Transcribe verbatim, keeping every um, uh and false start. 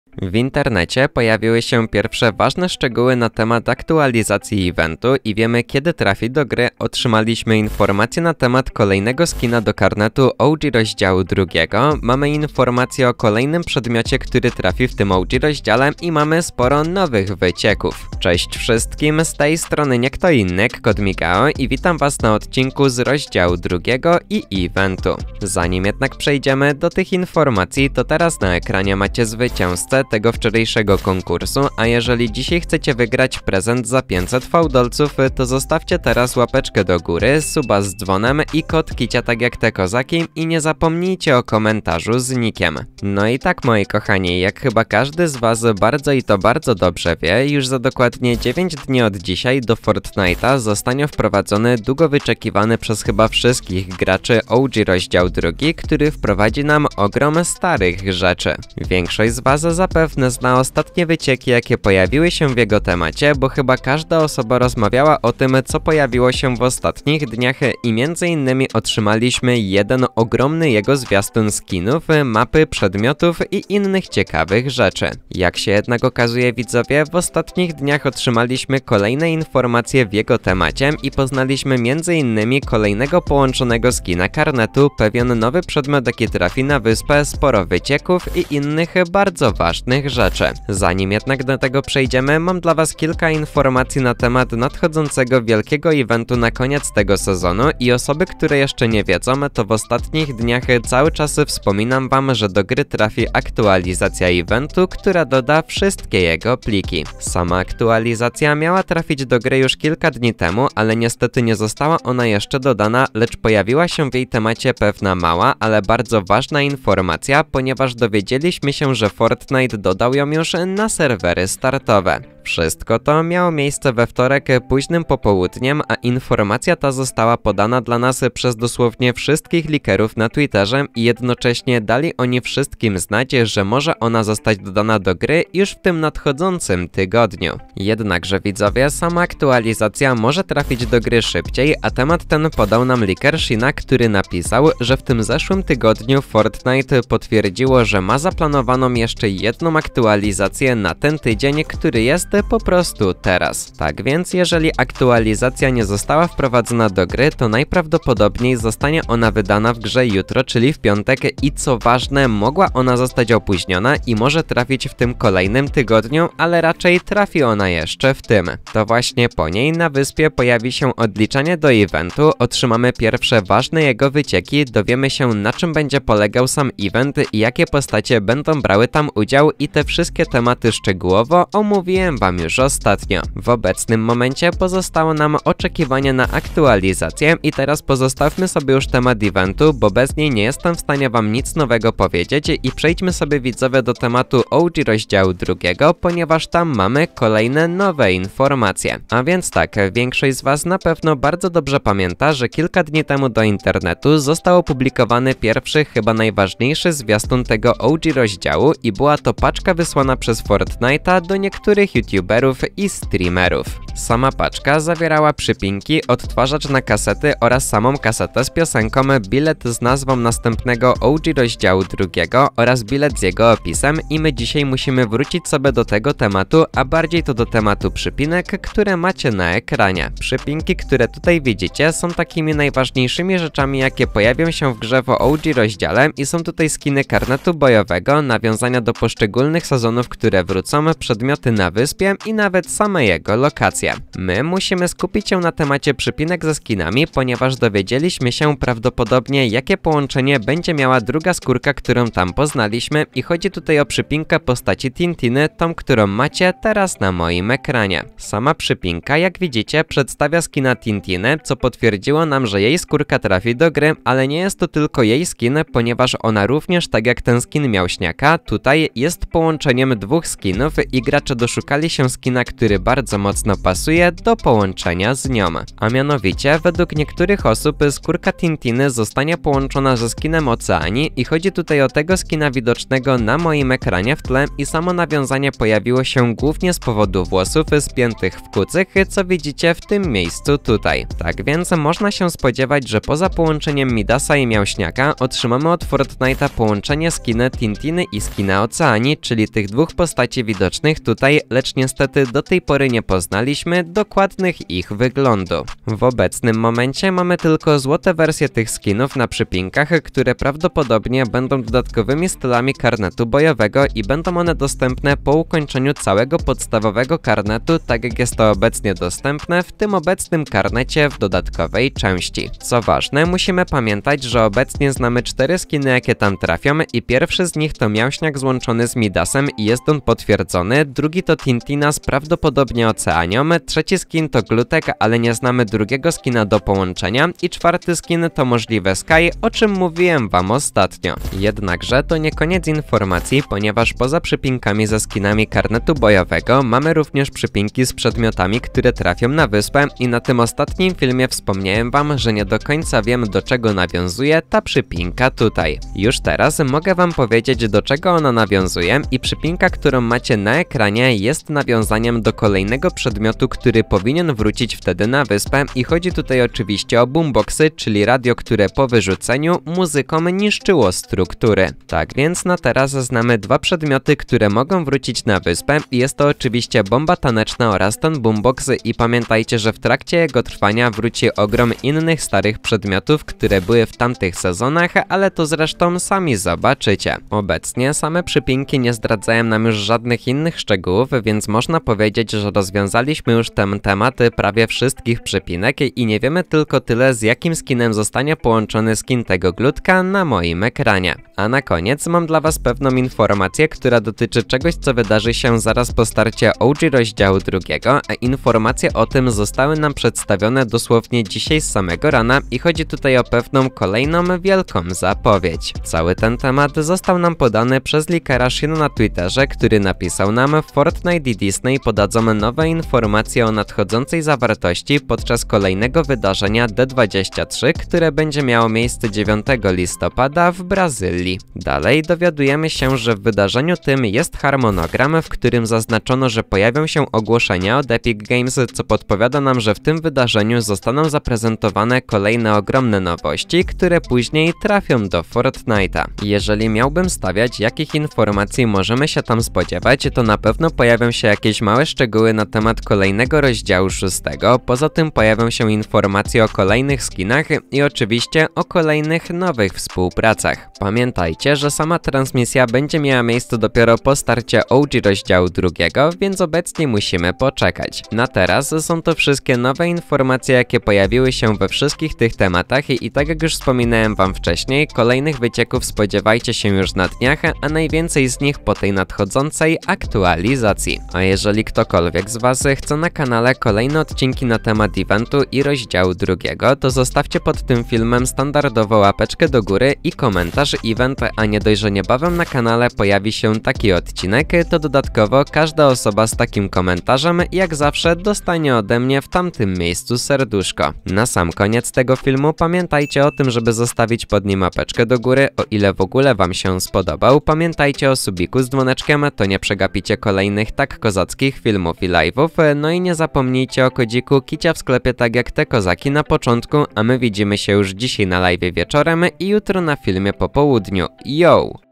W internecie pojawiły się pierwsze ważne szczegóły na temat aktualizacji eventu i wiemy, kiedy trafi do gry. Otrzymaliśmy informacje na temat kolejnego skina do karnetu O G rozdziału drugiego. Mamy informacje o kolejnym przedmiocie, który trafi w tym O G rozdziale i mamy sporo nowych wycieków. Cześć wszystkim, z tej strony nie kto inny, KodMigao i witam was na odcinku z rozdziału drugiego i eventu. Zanim jednak przejdziemy do tych informacji, to teraz na ekranie macie zwycięzcę tego wczorajszego konkursu, a jeżeli dzisiaj chcecie wygrać prezent za pięćset fałdolców, to zostawcie teraz łapeczkę do góry, suba z dzwonem i kod kicia tak jak te kozaki i nie zapomnijcie o komentarzu z nickiem. No i tak, moi kochani, jak chyba każdy z was bardzo i to bardzo dobrze wie, już za dokładnie dziewięć dni od dzisiaj do Fortnite'a zostanie wprowadzony długo wyczekiwany przez chyba wszystkich graczy O G rozdział drugi, który wprowadzi nam ogrom starych rzeczy. Większość z was zapewne zna ostatnie wycieki, jakie pojawiły się w jego temacie, bo chyba każda osoba rozmawiała o tym, co pojawiło się w ostatnich dniach i między innymi otrzymaliśmy jeden ogromny jego zwiastun skinów, mapy, przedmiotów i innych ciekawych rzeczy. Jak się jednak okazuje, widzowie, w ostatnich dniach otrzymaliśmy kolejne informacje w jego temacie i poznaliśmy między innymi kolejnego połączonego skina karnetu, pewien nowy przedmiot, jaki trafi na wyspę, sporo wycieków i innych bardzo ważnych rzeczy. Zanim jednak do tego przejdziemy, mam dla was kilka informacji na temat nadchodzącego wielkiego eventu na koniec tego sezonu i osoby, które jeszcze nie wiedzą, to w ostatnich dniach cały czas wspominam wam, że do gry trafi aktualizacja eventu, która doda wszystkie jego pliki. Sama aktualizacja miała trafić do gry już kilka dni temu, ale niestety nie została ona jeszcze dodana, lecz pojawiła się w jej temacie pewna mała, ale bardzo ważna informacja, ponieważ dowiedzieliśmy się, że Fortnite dodał ją już na serwery startowe. Wszystko to miało miejsce we wtorek późnym popołudniem, a informacja ta została podana dla nas przez dosłownie wszystkich likerów na Twitterze i jednocześnie dali oni wszystkim znać, że może ona zostać dodana do gry już w tym nadchodzącym tygodniu. Jednakże widzowie, sama aktualizacja może trafić do gry szybciej, a temat ten podał nam liker Shina, który napisał, że w tym zeszłym tygodniu Fortnite potwierdziło, że ma zaplanowaną jeszcze jedną aktualizację na ten tydzień, który jest po prostu teraz. Tak więc, jeżeli aktualizacja nie została wprowadzona do gry, to najprawdopodobniej zostanie ona wydana w grze jutro, czyli w piątek i co ważne, mogła ona zostać opóźniona i może trafić w tym kolejnym tygodniu, ale raczej trafi ona jeszcze w tym. To właśnie po niej na wyspie pojawi się odliczanie do eventu, otrzymamy pierwsze ważne jego wycieki, dowiemy się, na czym będzie polegał sam event i jakie postacie będą brały tam udział i te wszystkie tematy szczegółowo omówiłem wam już ostatnio. W obecnym momencie pozostało nam oczekiwanie na aktualizację i teraz pozostawmy sobie już temat eventu, bo bez niej nie jestem w stanie wam nic nowego powiedzieć i przejdźmy sobie, widzowie, do tematu O G rozdziału drugiego, ponieważ tam mamy kolejne nowe informacje. A więc tak, większość z was na pewno bardzo dobrze pamięta, że kilka dni temu do internetu został opublikowany pierwszy, chyba najważniejszy zwiastun tego O G rozdziału i była to paczka wysłana przez Fortnite'a do niektórych youtuberów i streamerów. Sama paczka zawierała przypinki, odtwarzacz na kasety oraz samą kasetę z piosenką, bilet z nazwą następnego O G rozdziału drugiego oraz bilet z jego opisem i my dzisiaj musimy wrócić sobie do tego tematu, a bardziej to do tematu przypinek, które macie na ekranie. Przypinki, które tutaj widzicie, są takimi najważniejszymi rzeczami, jakie pojawią się w grze w O G rozdziale i są tutaj skiny karnetu bojowego, nawiązania do poszczególnych sezonów, które wrócą, przedmioty na wyspie i nawet same jego lokacje. My musimy skupić się na temacie przypinek ze skinami, ponieważ dowiedzieliśmy się prawdopodobnie, jakie połączenie będzie miała druga skórka, którą tam poznaliśmy i chodzi tutaj o przypinkę postaci Tintiny, tą, którą macie teraz na moim ekranie. Sama przypinka, jak widzicie, przedstawia skina Tintiny, co potwierdziło nam, że jej skórka trafi do gry, ale nie jest to tylko jej skin, ponieważ ona również, tak jak ten skin Miałśniaka, tutaj jest połączeniem dwóch skinów i gracze doszukali się skina, który bardzo mocno pasuje do połączenia z nią. A mianowicie, według niektórych osób skórka Tintiny zostanie połączona ze skinem Oceanii i chodzi tutaj o tego skina widocznego na moim ekranie w tle i samo nawiązanie pojawiło się głównie z powodu włosów spiętych w kucyk, co widzicie w tym miejscu tutaj. Tak więc można się spodziewać, że poza połączeniem Midasa i Miałśniaka otrzymamy od Fortnite'a połączenie skina Tintiny i skina Oceanii, czyli tych dwóch postaci widocznych tutaj, lecz niestety do tej pory nie poznaliśmy dokładnych ich wyglądu. W obecnym momencie mamy tylko złote wersje tych skinów na przypinkach, które prawdopodobnie będą dodatkowymi stylami karnetu bojowego i będą one dostępne po ukończeniu całego podstawowego karnetu, tak jak jest to obecnie dostępne w tym obecnym karnecie w dodatkowej części. Co ważne, musimy pamiętać, że obecnie znamy cztery skiny, jakie tam trafią i pierwszy z nich to Miałśniak złączony z Midasem i jest on potwierdzony, drugi to Tintina z prawdopodobnie Oceanią, trzeci skin to Glutek, ale nie znamy drugiego skina do połączenia i czwarty skin to możliwe Sky, o czym mówiłem wam ostatnio. Jednakże to nie koniec informacji, ponieważ poza przypinkami ze skinami karnetu bojowego mamy również przypinki z przedmiotami, które trafią na wyspę i na tym ostatnim filmie wspomniałem wam, że nie do końca wiem, do czego nawiązuje ta przypinka tutaj. Już teraz mogę wam powiedzieć, do czego ona nawiązuje i przypinka, którą macie na ekranie, jest nawiązaniem do kolejnego przedmiotu, który powinien wrócić wtedy na wyspę i chodzi tutaj oczywiście o boomboxy, czyli radio, które po wyrzuceniu muzykom niszczyło struktury. Tak więc na teraz znamy dwa przedmioty, które mogą wrócić na wyspę i jest to oczywiście bomba taneczna oraz ten boombox i pamiętajcie, że w trakcie jego trwania wróci ogrom innych starych przedmiotów, które były w tamtych sezonach, ale to zresztą sami zobaczycie. Obecnie same przypinki nie zdradzają nam już żadnych innych szczegółów, więc można powiedzieć, że rozwiązaliśmy już ten temat prawie wszystkich przypinek i nie wiemy tylko tyle, z jakim skinem zostanie połączony skin tego Glutka na moim ekranie. A na koniec mam dla was pewną informację, która dotyczy czegoś, co wydarzy się zaraz po starcie O G rozdziału drugiego, a informacje o tym zostały nam przedstawione dosłownie dzisiaj z samego rana i chodzi tutaj o pewną kolejną wielką zapowiedź. Cały ten temat został nam podany przez leakera Shina na Twitterze, który napisał nam: Fortnite i Disney podadzą nowe informacje o nadchodzącej zawartości podczas kolejnego wydarzenia D dwadzieścia trzy, które będzie miało miejsce dziewiątego listopada w Brazylii. Dalej dowiadujemy się, że w wydarzeniu tym jest harmonogram, w którym zaznaczono, że pojawią się ogłoszenia od Epic Games, co podpowiada nam, że w tym wydarzeniu zostaną zaprezentowane kolejne ogromne nowości, które później trafią do Fortnite'a. Jeżeli miałbym stawiać, jakich informacji możemy się tam spodziewać, to na pewno pojawią się jakieś małe szczegóły na temat kolejnego rozdziału szóstego, poza tym pojawią się informacje o kolejnych skinach i oczywiście o kolejnych nowych współpracach. Pamiętajcie, że sama transmisja będzie miała miejsce dopiero po starcie O G rozdziału drugiego, więc obecnie musimy poczekać. Na teraz są to wszystkie nowe informacje, jakie pojawiły się we wszystkich tych tematach i, i tak jak już wspominałem wam wcześniej, kolejnych wycieków spodziewajcie się już na dniach, a najwięcej z nich po tej nadchodzącej aktualizacji. A jeżeli ktokolwiek z was chce na kanale kolejne odcinki na temat eventu i rozdziału drugiego, to zostawcie pod tym filmem standardowo łapeczkę do góry i komentarz event, a nie dość, że niebawem na kanale pojawi się taki odcinek, to dodatkowo każda osoba z takim komentarzem jak zawsze dostanie ode mnie w tamtym miejscu serduszko. Na sam koniec tego filmu pamiętajcie o tym, żeby zostawić pod nim łapeczkę do góry, o ile w ogóle wam się spodobał. Pamiętajcie o subiku z dzwoneczkiem, to nie przegapicie kolejnych tak kozackich filmów i live'ów, no i nie zapomnijcie o kodziku Kicia w sklepie, tak jak te kozaki na początku, a my widzimy się już dzisiaj na live wieczorem i jutro na filmie po południu. Yo!